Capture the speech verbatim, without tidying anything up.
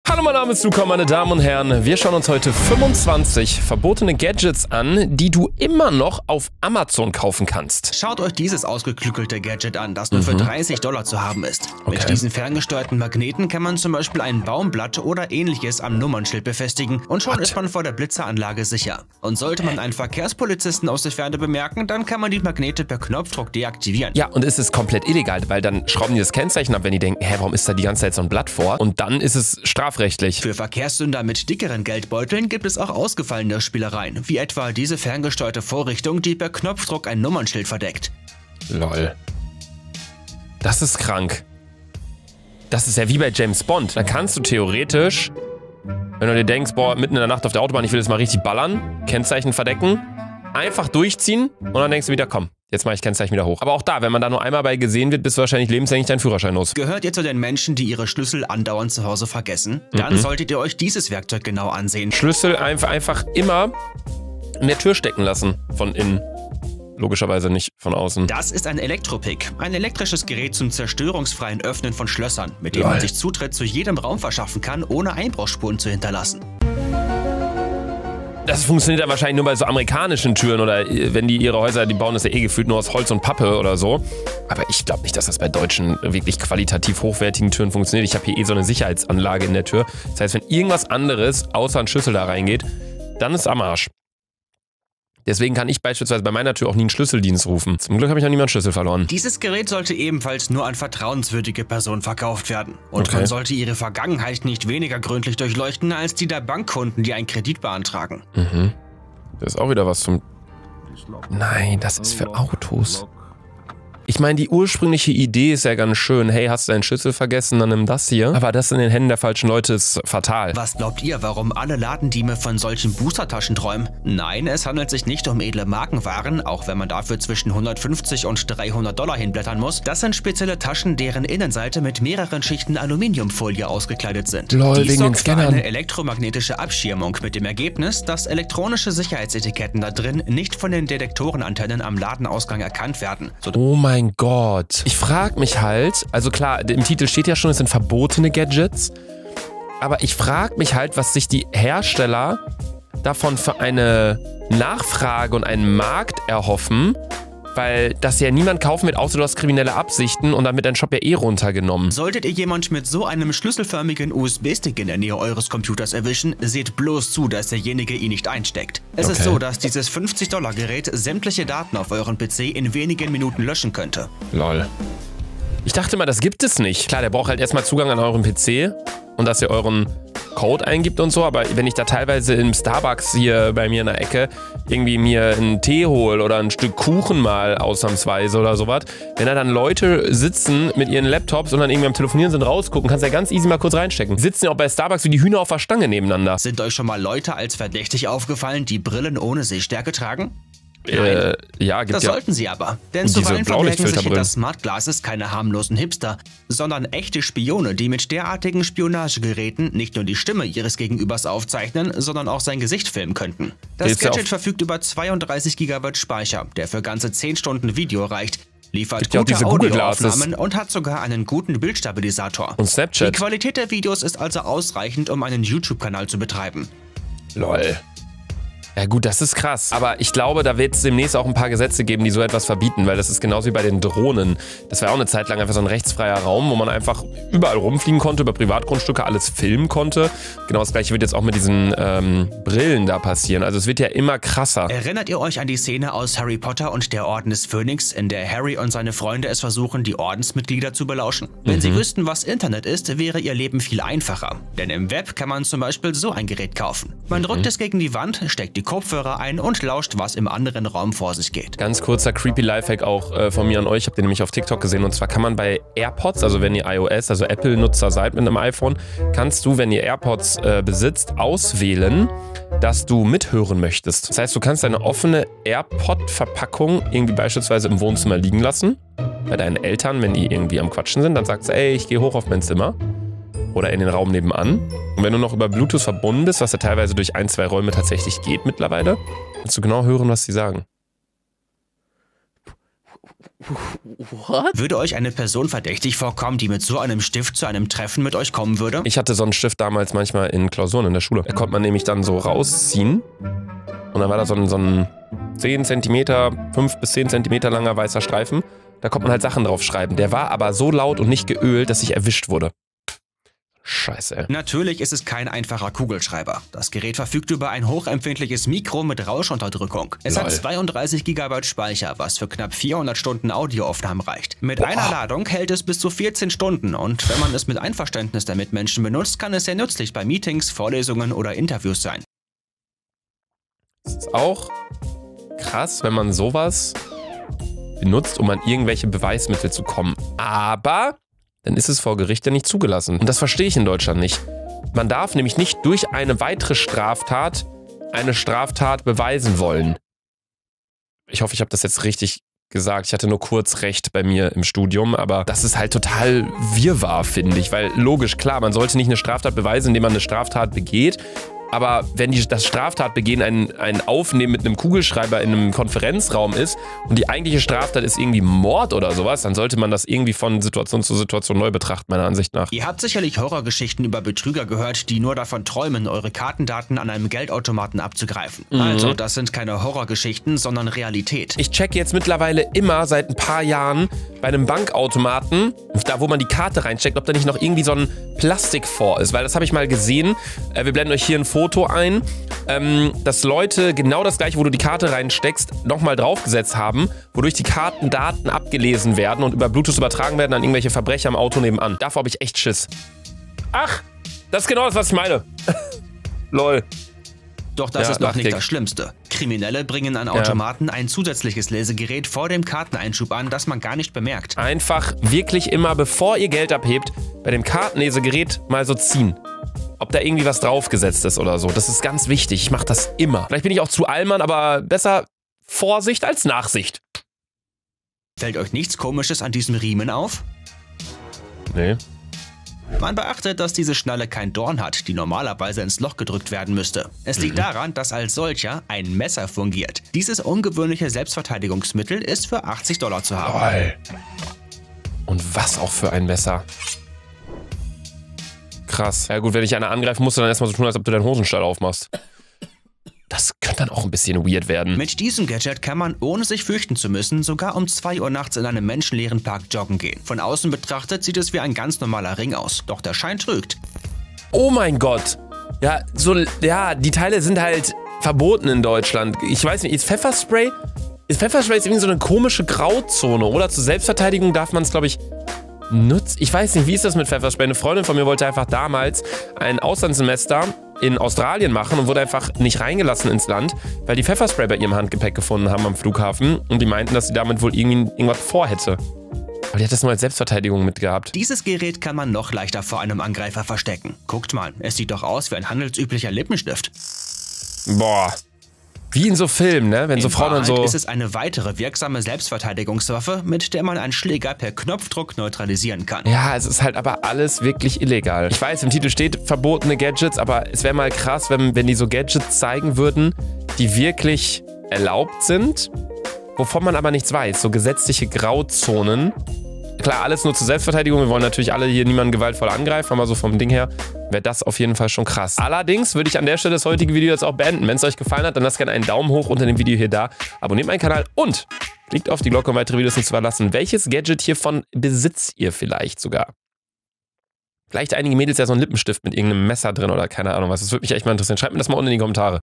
Hallo, mein Name ist Luca, meine Damen und Herren. Wir schauen uns heute fünfundzwanzig verbotene Gadgets an, die du immer noch auf Amazon kaufen kannst. Schaut euch dieses ausgeklügelte Gadget an, das nur Mhm. für dreißig Dollar zu haben ist. Okay. Mit diesen ferngesteuerten Magneten kann man zum Beispiel ein Baumblatt oder ähnliches am Nummernschild befestigen und schon What? ist man vor der Blitzeranlage sicher. Und sollte man einen Verkehrspolizisten aus der Ferne bemerken, dann kann man die Magnete per Knopfdruck deaktivieren. Ja, und es ist komplett illegal, weil dann schrauben die das Kennzeichen ab, wenn die denken, hä, warum ist da die ganze Zeit so ein Blatt vor? Und dann ist es strafrechtlich. Für Verkehrssünder mit dickeren Geldbeuteln gibt es auch ausgefallene Spielereien, wie etwa diese ferngesteuerte Vorrichtung, die per Knopfdruck ein Nummernschild verdeckt. Lol. Das ist krank. Das ist ja wie bei James Bond. Da kannst du theoretisch, wenn du dir denkst, boah, mitten in der Nacht auf der Autobahn, ich will jetzt mal richtig ballern, Kennzeichen verdecken, einfach durchziehen und dann denkst du wieder, komm, jetzt mache ich Kennzeichen wieder hoch. Aber auch da, wenn man da nur einmal bei gesehen wird, bist du wahrscheinlich lebenslänglich deinen Führerschein los. Gehört ihr zu den Menschen, die ihre Schlüssel andauernd zu Hause vergessen? Dann Mhm. solltet ihr euch dieses Werkzeug genau ansehen. Schlüssel einfach, einfach immer in der Tür stecken lassen, von innen. Logischerweise nicht von außen. Das ist ein Elektropick, ein elektrisches Gerät zum zerstörungsfreien Öffnen von Schlössern, mit dem Lol. man sich Zutritt zu jedem Raum verschaffen kann, ohne Einbruchsspuren zu hinterlassen. Das funktioniert ja wahrscheinlich nur bei so amerikanischen Türen oder wenn die ihre Häuser, die bauen das ja eh gefühlt nur aus Holz und Pappe oder so. Aber ich glaube nicht, dass das bei deutschen, wirklich qualitativ hochwertigen Türen funktioniert. Ich habe hier eh so eine Sicherheitsanlage in der Tür. Das heißt, wenn irgendwas anderes außer ein Schlüssel da reingeht, dann ist es am Arsch. Deswegen kann ich beispielsweise bei meiner Tür auch nie einen Schlüsseldienst rufen. Zum Glück habe ich noch niemanden Schlüssel verloren. Dieses Gerät sollte ebenfalls nur an vertrauenswürdige Personen verkauft werden. Und Okay. man sollte ihre Vergangenheit nicht weniger gründlich durchleuchten als die der Bankkunden, die einen Kredit beantragen. Mhm. Das ist auch wieder was zum... Nein, das ist für Autos. Ich meine, die ursprüngliche Idee ist ja ganz schön. Hey, hast du deinen Schlüssel vergessen, dann nimm das hier. Aber das in den Händen der falschen Leute ist fatal. Was glaubt ihr, warum alle Ladendiebe von solchen Boostertaschen träumen? Nein, es handelt sich nicht um edle Markenwaren, auch wenn man dafür zwischen hundertfünfzig und dreihundert Dollar hinblättern muss. Das sind spezielle Taschen, deren Innenseite mit mehreren Schichten Aluminiumfolie ausgekleidet sind. Lol, Dies wegen den sorgt für Scannern. eine elektromagnetische Abschirmung mit dem Ergebnis, dass elektronische Sicherheitsetiketten da drin nicht von den Detektorenantennen am Ladenausgang erkannt werden. So Oh mein Gott. Ich frage mich halt, also klar, im Titel steht ja schon, es sind verbotene Gadgets. Aber ich frage mich halt, was sich die Hersteller davon für eine Nachfrage und einen Markt erhoffen. Weil das ja niemand kaufen wird, außer du hast kriminelle Absichten und dann wird dein Shop ja eh runtergenommen. Solltet ihr jemand mit so einem schlüsselförmigen U S B-Stick in der Nähe eures Computers erwischen, seht bloß zu, dass derjenige ihn nicht einsteckt. Es ist Okay. so, dass dieses fünfzig Dollar Gerät sämtliche Daten auf euren P C in wenigen Minuten löschen könnte. Lol. Ich dachte mal, das gibt es nicht. Klar, der braucht halt erstmal Zugang an euren P C und dass ihr euren Code eingibt und so, aber wenn ich da teilweise im Starbucks hier bei mir in der Ecke irgendwie mir einen Tee hole oder ein Stück Kuchen mal ausnahmsweise oder sowas, wenn da dann Leute sitzen mit ihren Laptops und dann irgendwie am Telefonieren sind, rausgucken, kannst du ja ganz easy mal kurz reinstecken. Sitzen ja auch bei Starbucks wie die Hühner auf der Stange nebeneinander. Sind euch schon mal Leute als verdächtig aufgefallen, die Brillen ohne Sehstärke tragen? Äh, ja, gibt Das ja. sollten sie aber. Denn Diese zuweilen verbergen sich Blaulichtfilterbrillen. hinter Smart Glasses keine harmlosen Hipster, sondern echte Spione, die mit derartigen Spionagegeräten nicht nur die Stimme ihres Gegenübers aufzeichnen, sondern auch sein Gesicht filmen könnten. Das Geht's ja Gadget auf- verfügt über zweiunddreißig Gigabyte Speicher, der für ganze zehn Stunden Video reicht, liefert Gibt ja auch gute diese Google Audioaufnahmen und hat sogar einen guten Bildstabilisator. Und Die Snapchat. Qualität der Videos ist also ausreichend, um einen YouTube-Kanal zu betreiben. Lol. Ja gut, das ist krass. Aber ich glaube, da wird es demnächst auch ein paar Gesetze geben, die so etwas verbieten, weil das ist genauso wie bei den Drohnen. Das war auch eine Zeit lang einfach so ein rechtsfreier Raum, wo man einfach überall rumfliegen konnte, über Privatgrundstücke alles filmen konnte. Genau das gleiche wird jetzt auch mit diesen ähm, Brillen da passieren. Also es wird ja immer krasser. Erinnert ihr euch an die Szene aus Harry Potter und der Orden des Phönix, in der Harry und seine Freunde es versuchen, die Ordensmitglieder zu belauschen? Wenn Mhm. sie wüssten, was Internet ist, wäre ihr Leben viel einfacher. Denn im Web kann man zum Beispiel so ein Gerät kaufen. Man drückt es gegen die Wand, steckt die Kopfhörer ein und lauscht, was im anderen Raum vor sich geht. Ganz kurzer creepy Lifehack auch äh, von mir an euch. Ich habe den nämlich auf TikTok gesehen. Und zwar kann man bei AirPods, also wenn ihr iOS, also Apple-Nutzer seid mit einem iPhone, kannst du, wenn ihr AirPods äh, besitzt, auswählen, dass du mithören möchtest. Das heißt, du kannst eine offene AirPod-Verpackung irgendwie beispielsweise im Wohnzimmer liegen lassen. Bei deinen Eltern, wenn die irgendwie am Quatschen sind, dann sagst du, ey, ich gehe hoch auf mein Zimmer. Oder in den Raum nebenan. Und wenn du noch über Bluetooth verbunden bist, was ja teilweise durch ein, zwei Räume tatsächlich geht mittlerweile, kannst du genau hören, was sie sagen. What? Würde euch eine Person verdächtig vorkommen, die mit so einem Stift zu einem Treffen mit euch kommen würde? Ich hatte so einen Stift damals manchmal in Klausuren in der Schule. Da konnte man nämlich dann so rausziehen. Und dann war da so ein, so ein zehn Zentimeter, fünf bis zehn Zentimeter langer weißer Streifen. Da konnte man halt Sachen drauf schreiben. Der war aber so laut und nicht geölt, dass ich erwischt wurde. Scheiße, ey. Natürlich ist es kein einfacher Kugelschreiber. Das Gerät verfügt über ein hochempfindliches Mikro mit Rauschunterdrückung. Es Lol. hat zweiunddreißig Gigabyte Speicher, was für knapp vierhundert Stunden Audioaufnahmen reicht. Mit Boah. einer Ladung hält es bis zu vierzehn Stunden und wenn man es mit Einverständnis der Mitmenschen benutzt, kann es sehr nützlich bei Meetings, Vorlesungen oder Interviews sein. Das ist auch krass, wenn man sowas benutzt, um an irgendwelche Beweismittel zu kommen. Aber dann ist es vor Gericht ja nicht zugelassen. Und das verstehe ich in Deutschland nicht. Man darf nämlich nicht durch eine weitere Straftat eine Straftat beweisen wollen. Ich hoffe, ich habe das jetzt richtig gesagt. Ich hatte nur kurz recht bei mir im Studium, aber das ist halt total Wirrwarr, finde ich. Weil logisch, klar, man sollte nicht eine Straftat beweisen, indem man eine Straftat begeht. Aber wenn die, das Straftatbegehen ein, ein Aufnehmen mit einem Kugelschreiber in einem Konferenzraum ist und die eigentliche Straftat ist irgendwie Mord oder sowas, dann sollte man das irgendwie von Situation zu Situation neu betrachten, meiner Ansicht nach. Ihr habt sicherlich Horrorgeschichten über Betrüger gehört, die nur davon träumen, eure Kartendaten an einem Geldautomaten abzugreifen. Mhm. Also, das sind keine Horrorgeschichten, sondern Realität. Ich checke jetzt mittlerweile immer seit ein paar Jahren bei einem Bankautomaten, da wo man die Karte reinsteckt, ob da nicht noch irgendwie so ein Plastik vor ist, weil das habe ich mal gesehen. Äh, wir blenden euch hier ein Foto ein, ähm, dass Leute genau das gleiche, wo du die Karte reinsteckst, nochmal draufgesetzt haben, wodurch die Kartendaten abgelesen werden und über Bluetooth übertragen werden an irgendwelche Verbrecher im Auto nebenan. Davor habe ich echt Schiss. Ach, das ist genau das, was ich meine. Lol. Doch das Ja, ist noch dachte nicht ich. das Schlimmste. Kriminelle bringen an Automaten ja. ein zusätzliches Lesegerät vor dem Karteneinschub an, das man gar nicht bemerkt. Einfach wirklich immer, bevor ihr Geld abhebt, bei dem Kartenlesegerät mal so ziehen. Ob da irgendwie was draufgesetzt ist oder so. Das ist ganz wichtig. Ich mache das immer. Vielleicht bin ich auch zu Allmann, aber besser Vorsicht als Nachsicht. Fällt euch nichts Komisches an diesem Riemen auf? Nee. Man beachtet, dass diese Schnalle kein Dorn hat, die normalerweise ins Loch gedrückt werden müsste. Es liegt Mhm. daran, dass als solcher ein Messer fungiert. Dieses ungewöhnliche Selbstverteidigungsmittel ist für achtzig Dollar zu haben. Toll. Und was auch für ein Messer. Krass. Ja gut, wenn dich einer angreift, musst du dann erstmal so tun, als ob du deinen Hosenstall aufmachst. Das könnte dann auch ein bisschen weird werden. Mit diesem Gadget kann man, ohne sich fürchten zu müssen, sogar um zwei Uhr nachts in einem menschenleeren Park joggen gehen. Von außen betrachtet sieht es wie ein ganz normaler Ring aus, doch der Schein trügt. Oh mein Gott. Ja, so, ja, die Teile sind halt verboten in Deutschland. Ich weiß nicht, ist Pfefferspray? Ist Pfefferspray jetzt irgendwie so eine komische Grauzone, oder? Zur Selbstverteidigung darf man es, glaube ich, nutzen. Ich weiß nicht, wie ist das mit Pfefferspray? Eine Freundin von mir wollte einfach damals ein Auslandssemester in Australien machen und wurde einfach nicht reingelassen ins Land, weil die Pfefferspray bei ihrem Handgepäck gefunden haben am Flughafen und die meinten, dass sie damit wohl irgendwie irgendwas vorhätte. Aber die hat das nur als Selbstverteidigung mitgehabt. Dieses Gerät kann man noch leichter vor einem Angreifer verstecken. Guckt mal, es sieht doch aus wie ein handelsüblicher Lippenstift. Boah. Wie in so Filmen, ne? Wenn so In Frauen dann Wahrheit so... ist es eine weitere wirksame Selbstverteidigungswaffe, mit der man einen Schläger per Knopfdruck neutralisieren kann. Ja, es ist halt aber alles wirklich illegal. Ich weiß, im Titel steht verbotene Gadgets, aber es wäre mal krass, wenn, wenn die so Gadgets zeigen würden, die wirklich erlaubt sind, wovon man aber nichts weiß. So gesetzliche Grauzonen. Klar, alles nur zur Selbstverteidigung. Wir wollen natürlich alle hier niemanden gewaltvoll angreifen, aber so vom Ding her wäre das auf jeden Fall schon krass. Allerdings würde ich an der Stelle das heutige Video jetzt auch beenden. Wenn es euch gefallen hat, dann lasst gerne einen Daumen hoch unter dem Video hier da. Abonniert meinen Kanal und klickt auf die Glocke, um weitere Videos nicht zu verlassen. Welches Gadget hiervon besitzt ihr vielleicht sogar? Vielleicht einige Mädels ja so einen Lippenstift mit irgendeinem Messer drin oder keine Ahnung was. Das würde mich echt mal interessieren. Schreibt mir das mal unten in die Kommentare.